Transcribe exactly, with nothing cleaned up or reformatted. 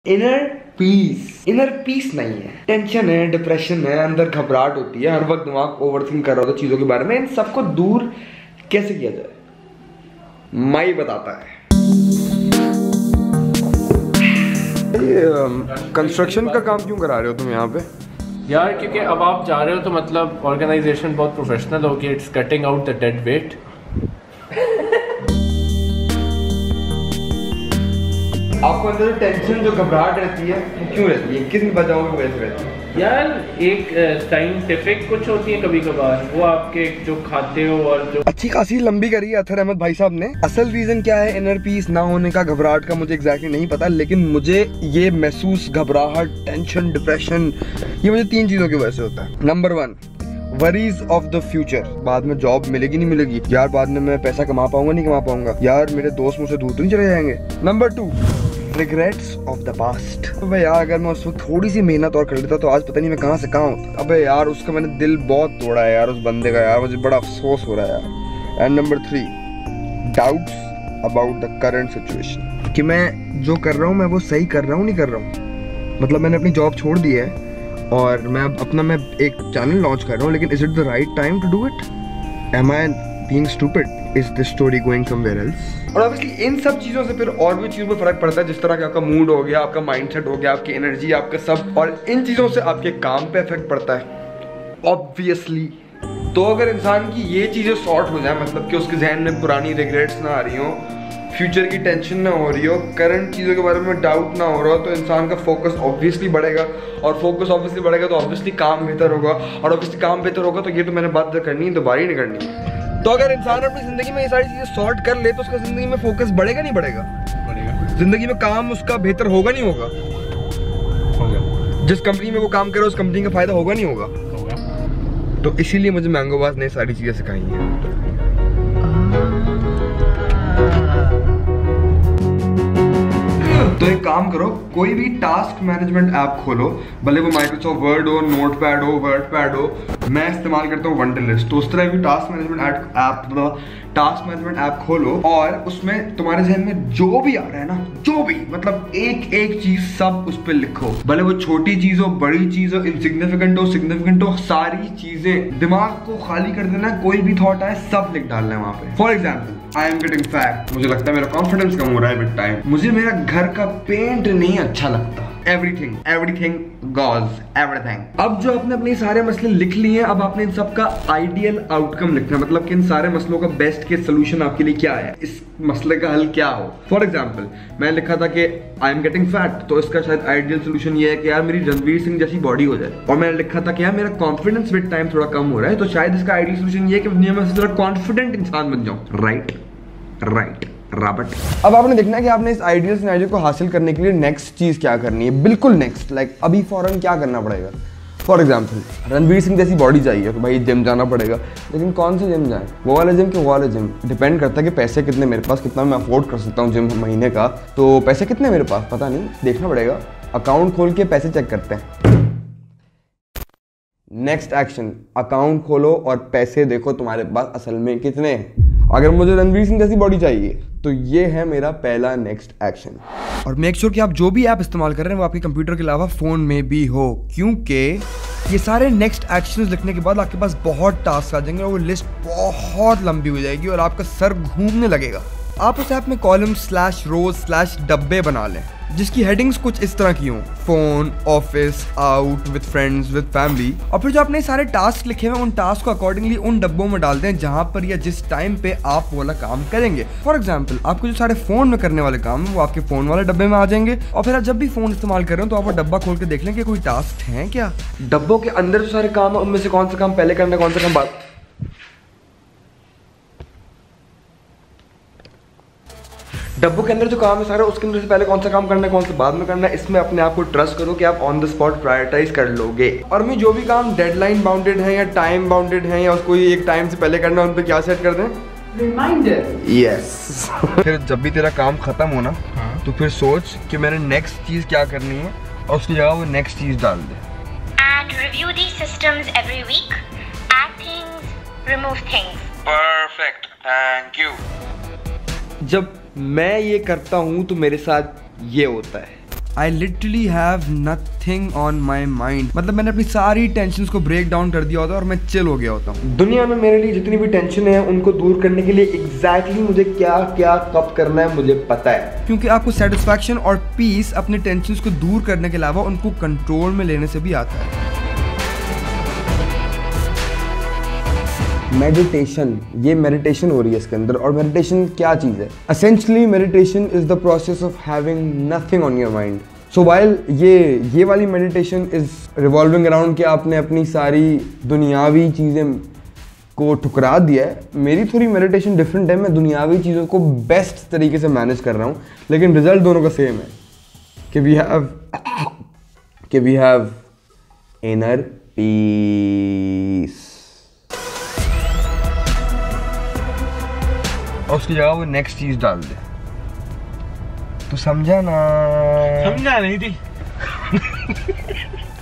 Inner peace, inner peace नहीं है, tension है, डिप्रेशन है, अंदर घबराहट होती है, हर वक्त दिमाग ओवरथिंक कर रहा होता है चीजों के बारे में। इन सबको दूर कैसे किया जाए, माई बताता है। कंस्ट्रक्शन का काम क्यों करा रहे हो तुम यहाँ पे? यार क्योंकि अब आप जा रहे हो तो मतलब ऑर्गेनाइजेशन बहुत प्रोफेशनल होगी, it's cutting out the dead weight. आपको अंदर जो टेंशन, जो घबराहट रहती है वो क्यों रहती है, किस वजहों की वजह से रहती है? यार एक साइंटिफिक कुछ होती है कभी कभार, वो आपके जो खाते हो और जो अच्छी खासी लंबी करी है अथर अहमद भाई साहब ने। असल रीजन क्या है इनर पीस ना होने का, घबराहट का, मुझे एग्जैक्टली नहीं पता, लेकिन मुझे ये महसूस, घबराहट, टेंशन, डिप्रेशन, ये मुझे तीन चीजों की वजह से होता है। Number one, worries of the future, बाद में जॉब मिलेगी नहीं मिलेगी, यार बाद में मैं पैसा कमा पाऊंगा नहीं कमा पाऊंगा, यार मेरे दोस्त मुझसे दूर तो नहीं चले जाएंगे। Number two, regrets of the past, अबे यार अगर मैं उस वक्त थोड़ी सी मेहनत और कर लेता तो आज पता नहीं मैं कहाँ से कहाँ होता। अबे यार उसका मैंने दिल बहुत तोड़ा है यार, उस बंदे का, यार मुझे बड़ा अफसोस हो रहा है यार। And number three, doubts about the current situation, कि मैं जो कर रहा हूँ मैं वो सही कर रहा हूँ नहीं कर रहा हूँ। मतलब मैंने अपनी जॉब छोड़ दी है और मैं अब अपना मैं एक चैनल लॉन्च कर रहा हूँ, लेकिन is it the right time to do it? Am I being stupid? Is this story going somewhere else? और ऑब्वियसली इन सब चीज़ों से फिर और भी चीज़ों में फर्क पड़ता है, जिस तरह का आपका मूड हो गया, आपका माइंडसेट हो गया, आपकी एनर्जी, आपका सब, और इन चीज़ों से आपके काम पे इफेक्ट पड़ता है ऑब्वियसली। तो अगर इंसान की ये चीज़ें सॉर्ट हो जाए, मतलब कि उसके जहन में पुरानी रिग्रेट्स ना आ रही हो, फ्यूचर की टेंशन ना हो रही हो, करंट चीज़ों के बारे में डाउट ना हो रहा हो, तो इंसान का फोकस ऑब्वियसली बढ़ेगा, और फोकस ऑब्वियसली बढ़ेगा तो ऑब्वियसली काम बेहतर होगा, और ऑब्वियसली काम बेहतर होगा तो ये तो मैंने बात करनी है, दोबारा ही नहीं करनी है। तो अगर इंसान अपनी जिंदगी में ये सारी चीजें सॉर्ट कर ले तो उसका जिंदगी में फोकस बढ़ेगा नहीं बढ़ेगा? बढ़ेगा। जिंदगी में काम उसका बेहतर होगा नहीं होगा? होगा। जिस कंपनी में वो काम करे उस कंपनी का फायदा होगा नहीं होगा? होगा। तो इसीलिए मुझे मैंगोबाज ने सारी चीजें सिखाई हैं। तो एक काम करो, कोई भी टास्क मैनेजमेंट ऐप खोलो, भले वो माइक्रोसॉफ्ट वर्ड हो, नोटपैड हो, वर्डपैड हो, मैं इस्तेमाल करता हूँ वंडरलिस्ट, तो उस तरह भी task management app task management app खोलो और उसमें तुम्हारे जहन में जो भी आ रहा है ना, जो भी, मतलब एक एक चीज सब उस पर लिखो, भले वो छोटी चीज हो, बड़ी चीज हो, इनसिग्निफिकेंट हो, सिग्निफिकेंट हो, सारी चीजें, दिमाग को खाली कर देना, कोई भी थॉट आए सब लिख डालना है वहां पे। For example, I am getting fat, मुझे लगता है मेरा कॉन्फिडेंस कम हो रहा है विद टाइम, मुझे मेरा घर का पेंट नहीं अच्छा लगता, एवरीथिंग एवरीथिंग गॉज एवरीथिंग। अब जो आपने अपने सारे मसले लिख लिए हैं, अब आपने इन सब का आइडियल आउटकम लिखना है, मतलब कि इन सारे मसलों का बेस्ट केस सोल्यूशन आपके लिए क्या है, इस मसले का हल क्या हो। फॉर एग्जाम्पल, मैं लिखा था कि आई एम गेटिंग फैट, तो इसका शायद आइडियल सोल्यूशन ये है कि यार मेरी रणवीर सिंह जैसी बॉडी हो जाए। और मैंने लिखा था कि यार मेरा कॉन्फिडेंस विद टाइम थोड़ा कम हो रहा है, तो शायद इसका आइडियल सोल्यूशन ये है कि दुनिया में सबसे थोड़ा कॉन्फिडेंट इंसान बन जाऊं। Right right Robert. अब आपने देखना है कि आपने इस आइडियल सिनेरियो को हासिल करने के लिए नेक्स्ट चीज क्या करनी है, बिल्कुल नेक्स्ट, लाइक अभी फौरन क्या करना पड़ेगा। फॉर एग्जाम्पल, रणवीर सिंह जैसी बॉडी चाहिए तो भाई जिम जाना पड़ेगा, लेकिन कौन सी जिम जाए, वो वाला जिम कि वो वाला जिम, डिपेंड करता है कि पैसे कितने मेरे पास, कितना मैं अफोर्ड कर सकता हूँ जिम महीने का, तो पैसे कितने मेरे पास पता नहीं, देखना पड़ेगा, अकाउंट खोल के पैसे चेक करते हैं। नेक्स्ट एक्शन, अकाउंट खोलो और पैसे देखो तुम्हारे पास असल में कितने हैं। अगर मुझे रणवीर सिंह जैसी बॉडी चाहिए तो ये है मेरा पहला नेक्स्ट एक्शन। और मेक श्योर कि आप जो भी ऐप इस्तेमाल कर रहे हैं वो आपके कंप्यूटर के अलावा फोन में भी हो, क्योंकि ये सारे नेक्स्ट एक्शंस लिखने के बाद आपके पास बहुत टास्क आ जाएंगे और वो लिस्ट बहुत लंबी हो जाएगी और आपका सर घूमने लगेगा। आप उस ऐप में कॉलम स्लैश रोज स्लैश डब्बे बना लें जिसकी हेडिंग्स कुछ इस तरह की हों, phone, office, out, with friends, with family, और फिर जो आपने सारे टास्क लिखे हुए उन टास्क को अकॉर्डिंगली उन डब्बों में डालते हैं जहां पर या जिस टाइम पे आप वो वाला काम करेंगे। फॉर एग्जाम्पल, आपको जो सारे फोन में करने वाले काम है वो आपके फोन वाले डब्बे में आ जाएंगे, और फिर आप जब भी फोन इस्तेमाल कर रहे हो तो आप वो डब्बा खोल के देख लें कि कोई टास्क है क्या। डब्बों के अंदर जो सारे काम है उनमें से कौन सा काम पहले करना है, कौन सा काम बाद। डब्बों के अंदर जो काम है सारा, उसके अंदर से पहले कौन सा काम करना है, कौन सा बाद में करना है, इसमें अपने आप को ट्रस्ट करो कि आप ऑन द स्पॉट प्रायोरिटाइज कर लोगे। और मैं जो भी काम डेडलाइन बाउंडेड है या टाइम बाउंडेड है या उसको एक टाइम से पहले करना है, उन पे क्या सेट कर दें, रिमाइंडर। यस। फिर जब भी तेरा काम खत्म हो ना, तो फिर सोच कि मैंने नेक्स्ट चीज क्या करनी है और उसकी जगह वो नेक्स्ट चीज डाल दे। And review these systems every week. Add things, remove things. Perfect. Thank you. जब मैं ये करता हूँ तो मेरे साथ ये होता है। I literally have nothing on my mind. मतलब मैंने अपनी सारी टेंशन को ब्रेक डाउन कर दिया होता है और मैं चिल हो गया होता हूँ। दुनिया में मेरे लिए जितनी भी टेंशन है उनको दूर करने के लिए एग्जैक्टली exactly मुझे क्या क्या कब करना है मुझे पता है, क्योंकि आपको सेटिस्फैक्शन और पीस अपने टेंशन को दूर करने के अलावा उनको कंट्रोल में लेने से भी आता है। मेडिटेशन, ये मेडिटेशन हो रही है इसके अंदर। और मेडिटेशन क्या चीज़ है? Essentially meditation is the process of having nothing on your mind. So while ये ये वाली मेडिटेशन इज रिवॉल्विंग अराउंड कि आपने अपनी सारी दुनियावी चीज़ें को ठुकरा दिया है, मेरी थोड़ी मेडिटेशन डिफरेंट है। मैं दुनियावी चीज़ों को बेस्ट तरीके से मैनेज कर रहा हूँ, लेकिन रिजल्ट दोनों का सेम है कि वी हैव कि वी हैव इनर पीस। और उसकी जगह वो नेक्स्ट चीज डाल दे। तू समझा ना? समझा नहीं थी।